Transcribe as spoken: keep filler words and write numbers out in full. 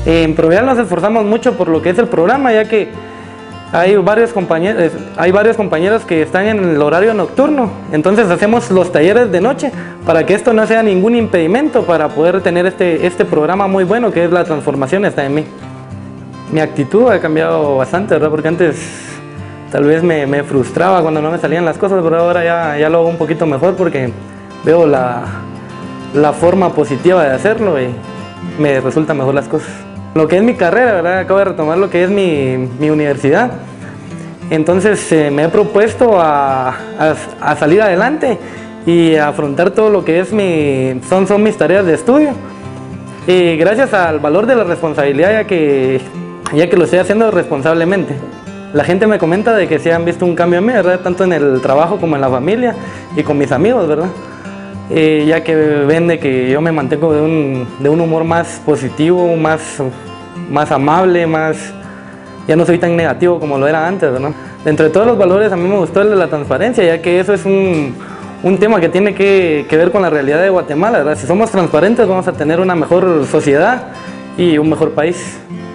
En Provial nos esforzamos mucho por lo que es el programa, ya que hay varios compañeros, hay varios compañeros que están en el horario nocturno, entonces hacemos los talleres de noche para que esto no sea ningún impedimento para poder tener este, este programa muy bueno que es La Transformación Está en Mí. Mi actitud ha cambiado bastante, ¿verdad? Porque antes tal vez me, me frustraba cuando no me salían las cosas, pero ahora ya, ya lo hago un poquito mejor porque veo la, la forma positiva de hacerlo y me resultan mejor las cosas. Lo que es mi carrera, ¿verdad? Acabo de retomar lo que es mi, mi universidad. Entonces eh, me he propuesto a, a, a salir adelante y a afrontar todo lo que es mi, son, son mis tareas de estudio. Y gracias al valor de la responsabilidad, ya que, ya que lo estoy haciendo responsablemente. La gente me comenta de que sí han visto un cambio en mí, ¿verdad? Tanto en el trabajo como en la familia y con mis amigos, ¿verdad? Eh, ya que ven de que yo me mantengo de un, de un humor más positivo, más, más amable, más, ya no soy tan negativo como lo era antes, ¿no? Dentro de todos los valores a mí me gustó el de la transparencia, ya que eso es un, un tema que tiene que, que ver con la realidad de Guatemala, ¿verdad? Si somos transparentes vamos a tener una mejor sociedad y un mejor país.